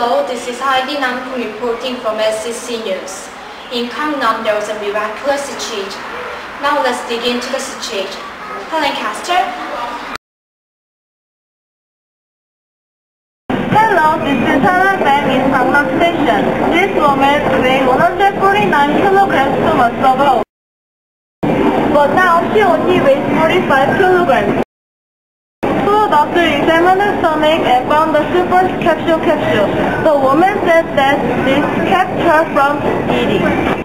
Hello, this is Heidi reporting from SCC News. In Gangnam, there was a miraculous siege. Now let's dig into the siege. Helen Caster. Hello, this is Helen back in Gangnam Station. This woman weighed 149 kilograms 2 months ago. But now she only weighs 45 kilograms. So doctor examined her stomach and found the super capsule. The woman said that this kept her from eating.